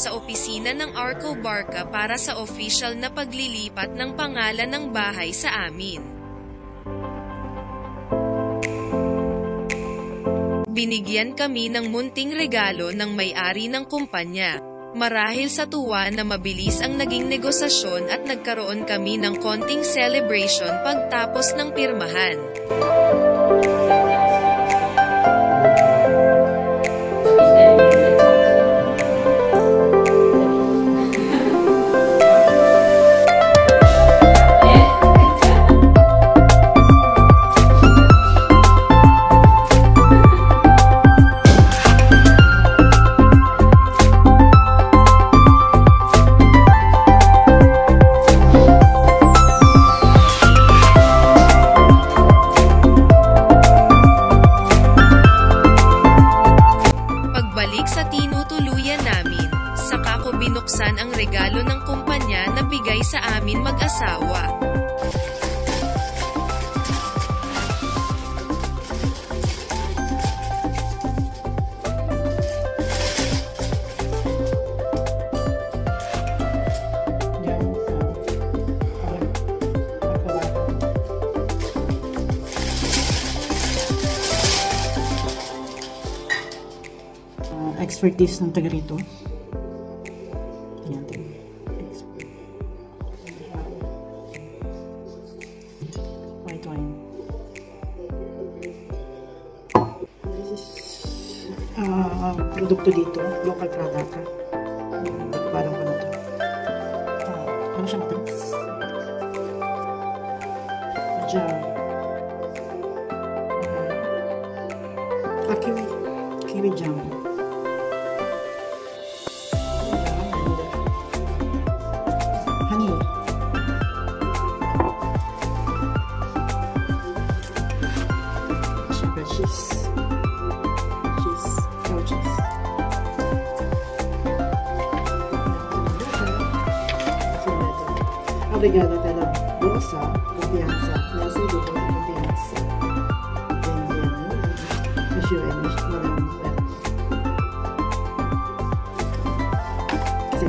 sa opisina ng Arco Barca para sa official na paglilipat ng pangalan ng bahay sa amin. Binigyan kami ng munting regalo ng may-ari ng kumpanya. Marahil sa tuwa na mabilis ang naging negosasyon at nagkaroon kami ng konting celebration pagtapos ng pirmahan. Binuksan ang regalo ng kumpanya na bigay sa amin mag-asawa. Expertise ng taga rito. White wine. This is produkto dito, local product. Parang ano to? Ano siya matamis? Jam. Kiwi jam. Honey. Cheese. Cow cheese. Obrigada pela vossa confiança nessa dupla confiança. Joelhos morando perto. Sim,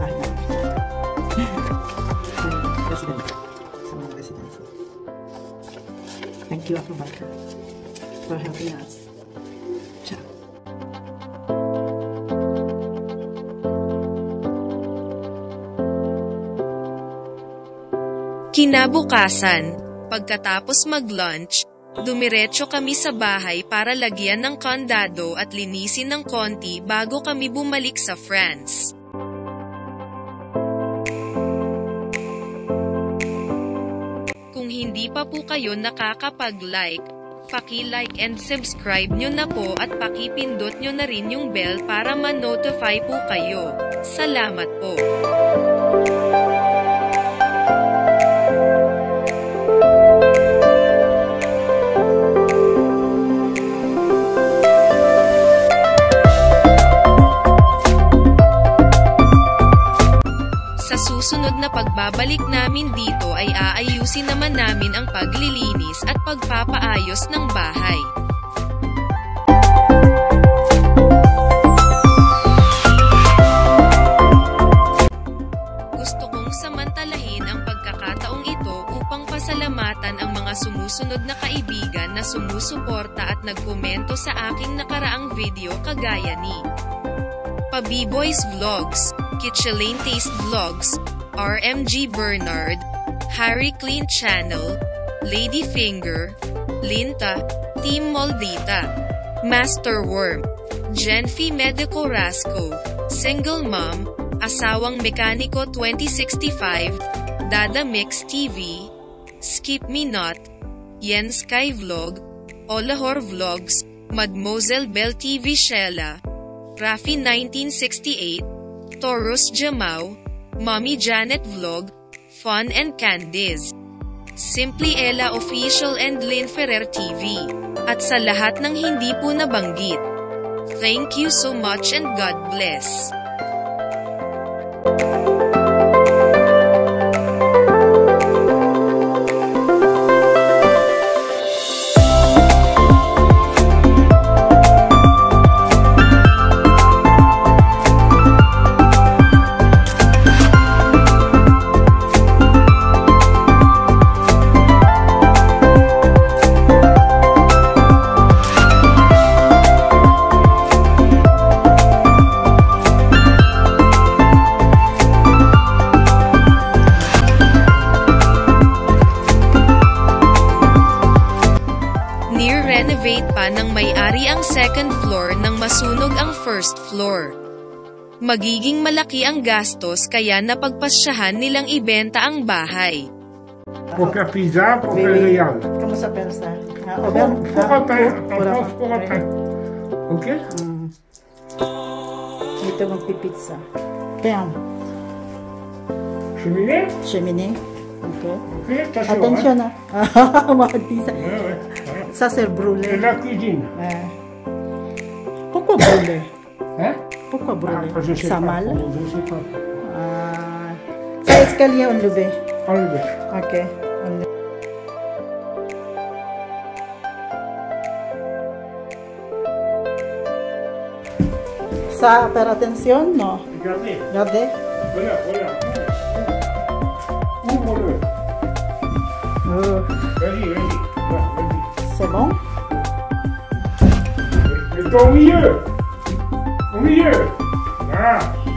Presidente. Thank you, Arco Barca, for helping us. Ciao. Kinabukasan, pagkatapos mag-lunch, dumiretso kami sa bahay para lagyan ng kandado at linisin ng konti bago kami bumalik sa France. Kung hindi pa po kayo nakakapag-like, paki-like and subscribe nyo na po at pakipindot nyo na rin yung bell para ma-notify po kayo. Salamat po. Sa susunod na pagbabalik namin dito ay aayusin naman namin ang paglilinis at pagpapaayos ng bahay. Gusto kong samantalahin ang pagkakataong ito upang pasalamatan ang mga sumusunod na kaibigan na sumusuporta at nagkomento sa aking nakaraang video kagaya ni Pabiboys Vlogs, Kitchelaine Taste Vlogs, RMG Bernard, Harry Clean Channel, Lady Finger, Linta, Team Moldita, Master Worm, Genfi Medico Rasco, Single Mom, Asawang Mekaniko 2065, Dada Mix TV, Skip Me Not, Yen Sky Vlog, Olahor Vlogs, Mademoiselle Belle TV Shella, Rafi 1968, Taurus Jamau, Mommy Janet Vlog, Fun and Candies, Simply Ella Official and Lynn Ferrer TV, at sa lahat ng hindi po nabanggit. Thank you so much and God bless. pa ng may-ari ang second floor nang masunog ang first floor. Magiging malaki ang gastos kaya napagpasyahan nilang ibenta ang bahay. Pour faire pizza, pour faire Oui. réal. Comment ça s'appelle ça? Pour après, pour après. Ok? Dito magpipizza. Pain. Cheminée? Cheminée. Ok. Ok, attention. Attention Hein? ah. Mahal-pizza. Ouais, ouais. Voilà. Ça c'est brûlé. C'est la cuisine. Pourquoi brûlé? Hein? Pourquoi brûlé? Ah, je sais Ça pas. mal? Je sais pas. Ça escalier enlevé. Enlevé. Ok. Enlevé. Ça, faire attention? Non. Regardez. Regardez. Voilà, voilà. Ouvre-le. Oh, Vas-y, vas-y. Voilà, vas-y. c'est bon? Mets-toi au milieu. Au milieu. Voilà.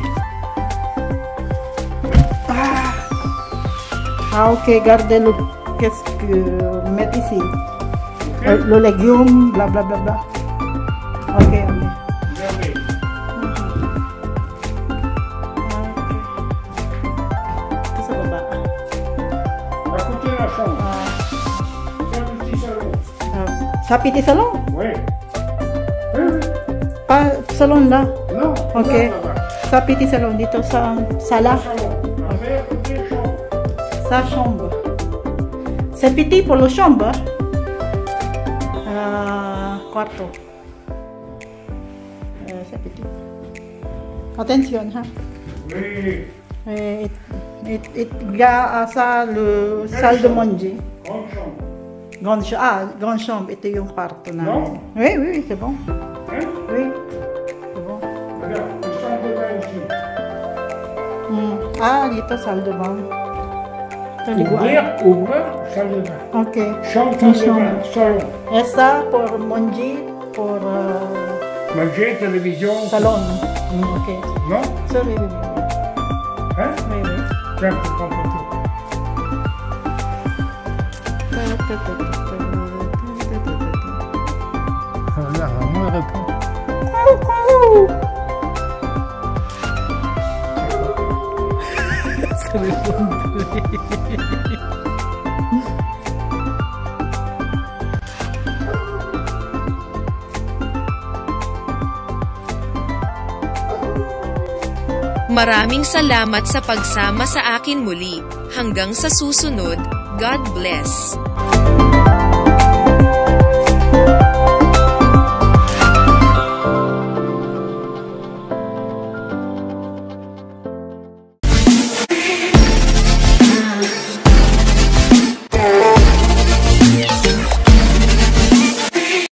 Ah, ok. Gardez le... Qu'est-ce que vous mettez ici? Ok? Le légume, blablabla. Bla, bla. Ok, ok. Regardez. Ito sa baba. À côté de la chambre. Ah, C'est un petit salon. sa petit salon? Oui. Oui. Pas salon là. Non. Ok. Là-bas. Sa petit salon dito sa sala. Salon. Avec côté chambre. Sa chambre. C'est petit pour la chambre. Quarto. C'est petit. Attention, hein. Oui. Il y a ça le salle de manger. Grande chambre. Grande chambre. Ito yung kwarto na. Non? Oui, oui, c'est bon. Hein? Oui. C'est bon. Regarde, le chambre de bain ici. Dito salle de bain. Ouvrir, salle de bain. Ok. Chambre, salle de bain, salon. Et ça pour manger, pour Manger, télévision. salon. Ok. Non? Ça, oui, oui, Hein? oui. Oui, Tiens, tu prends tout. Regarde, moi, il répond. Ça répond. Maraming salamat sa pagsama sa akin muli. Hanggang sa susunod, God bless.